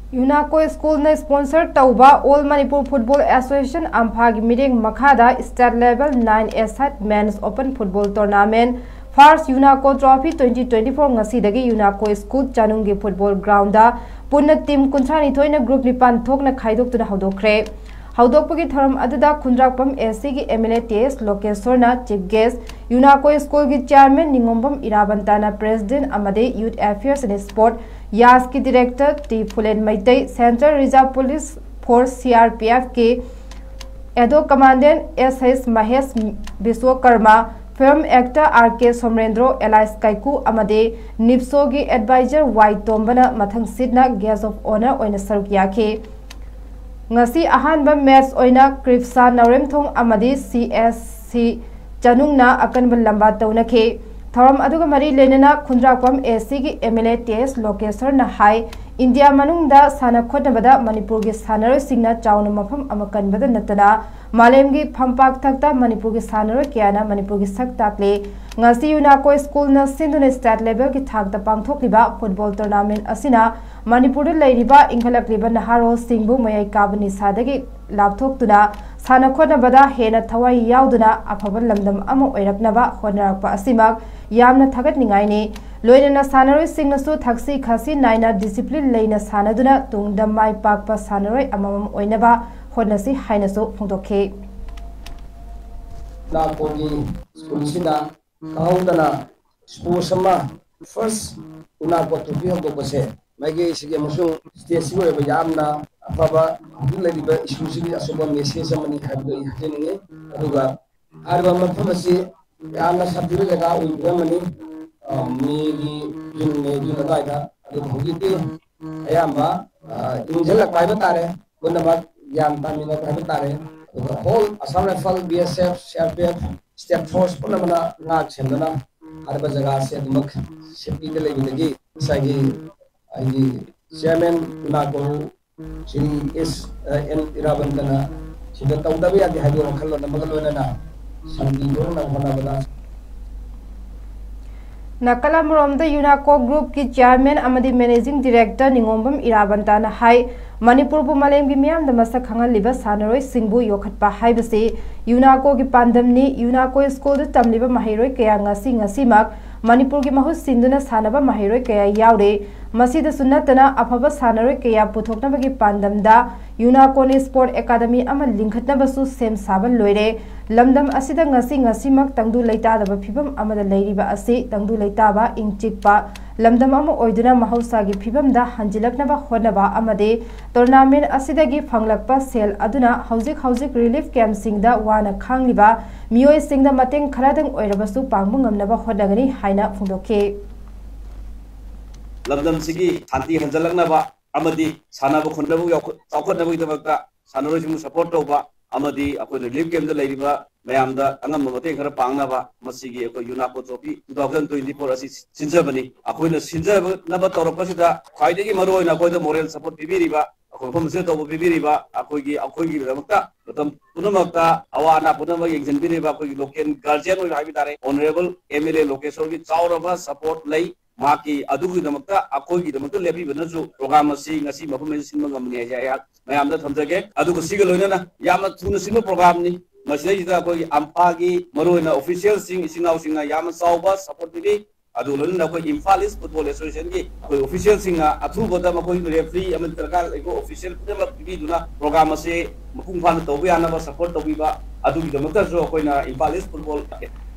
यूनाको school ने sponsor तौबा all Manipur football association अम्फागी मिरेंग मखादा state level 9A men's open football tournament first Unako trophy 2024 ngasi Unako school चानुंगी फुटबॉल ग्राउंड पुनः टीम 52 ग्रुप 9 थोकना खाइदोक्तुना हौदोखरे हौदोकपगी थरम अदुदा खुंद्राकपम एससी की एमएलए टीएस लोकेश्वरना चीफ गेस्ट यूनाको स्कूल की चेयरमैन निंगोंबम इराबंताना प्रेसिडेंट अमदे यूथ अफेयर्स एंड स्पोर्ट यास की director T Phulen Meitei central reserve police force CRPF के एडो commandant SS Mahesh Vishwakarma film actor RK Somorendro alias Kaiku अमदे निप्सो की एडवाइजर वाई तोंबना मथंग सिदना गेस्ट ऑफ ऑनर ओइना सरुक याखे ngasi ahanba match oina kripsa nauremthong amadi CSC chanungna akanba lamba taunakhe thoram aduga mari lenana khundrakpam AC gi MLA TS Lokeswar na hai India manungda sana khotnabada Manipur gi sanaroi singna chauna mafam amakanbada natana malem gi phampak thakta Manipur gi sanaroi kyana Manipur gi sak takle ngasi Unako school na sinduna state level gi thakta pangthokliba football tournament asina Manipur leiriba inghalakliba naharo singbu mayai kabani sadagi lapthoktuna sana khotnabada hena thawai yauduna afaba lamdam ama oiraknaba honarakpa asimak yamna thagatningai ni loinana sanaroi singnasu thaksi khasi naina discipline leina sanaduna tungda mai pakpa sanaroi amamam oinaba honasi hainasu phongdokhe na kogi school sina kaudana sports sama first una ko to bi hok bose magi sige musu stage sigore ba yamna afaba dilari ba exclusive asoba message amani khabdo hajeninge aduga arba mafamasi yamna sabdira jaga uigamani megi jinne daida adu hogiti ayamba injala kaiba tare gunaba yan tamina kaiba tare whole Assam Rifle BSF CRPF State Force punamana ngak semdana arba jaga se dumak sepi de legi sagi ai chairman Unako Sri SN Irabantana sida tawdabi adi hadu khallo namagalona na sangi dorna hona bada Nakalam Romda Unako Group की chairman अमदी managing director Ningombam इराबंताना हाई मणिपुर बु मलेम की मियाम the मसक खंगलिबा सानरोय सिंगबु योखटपा हाइबसे यूनाको की पांदमनी यूनाको school the तमलिबा महिरोय कया ngasi मणिपुर की महु सिंदुना सानबा महिरोय कया यावरे मसीद सुन्नतना अफबा सानरोय कया पुथोकनबगी पांदमदा यूनाको ने स्पोर्ट एकेडमी अमा लिंखतनबसु सेम साबन लोइरे लमदम असिदा ngasi तंगदु लैतादबा फिबम अमदा लैरिबा असि तंगदु लैताबा इंचिकपा लमदम अमा ओइदुना महौसागी फिबमदा हंजिलकनबा होनबा अमदे टूर्नामेंट असिदगी फंगलकपा सेल अदुना हौजिक रिलीफ कैंप सिंगदा वाना खांगलिबा मियोय सिंगदा मतेंग खरादंग ओइरबसु पांगबु ngamnaba hodagani haina phungdoke लमदम सिगी शांति हंजलकनबा अमदी सानाबु खुनबु चाखनबु दबक्ता सानरोसिमु सपोर्ट तौबा अमदी अखोय रिलीफ कैंप दा लैरिबा मयामदा अंगम मते खर पांगनाबा मसिगी अखोय यूनाको ट्रॉफी 2024 असि सिनजबनी अखोयना सिनजबनबा तौरपसिदा ख्वाइदगी मरोयना अखोयदा मोरल सपोर्ट पिबिरिबा अखोय फमसे तौबु पिबिरिबा अखोयगी दमक्ता मतम पुनमक्ता अवाना पुनम यंजनबिरिबा अखोयगी लोकल गार्जियन ओय हाबि तारे ऑनरेबल एमएलए लोकेश्वर की चावरबा सपोर्ट लै माकी अदुगी दमक्ता अखोयगी दमक्ता लेबि बनजु प्रोग्राम असि ngasi मफम सिनम गमनि या मयामदा थमजगे अदुगु सिग लोइना याम थुन सिन प्रोग्राम नि मसिदा अखोयगी अम्पागी मरोयना ऑफिशियल सिंग इसिनाउ सिंगा याम साउबा सपोर्ट बिबि अदु लोइना अखोय इम्फाल ईस्ट फुटबॉल एसोसिएशन की अखोय ऑफिशियल सिंगा अथुबदा मखोय रेफरी अमन तरकार एको ऑफिशियल पुदम बिबि दुना प्रोग्राम असे मपुंग फान तौबि आनबा सपोर्ट तौबिबा अदुगी दमक्ता जो अखोयना इम्फाल ईस्ट फुटबॉल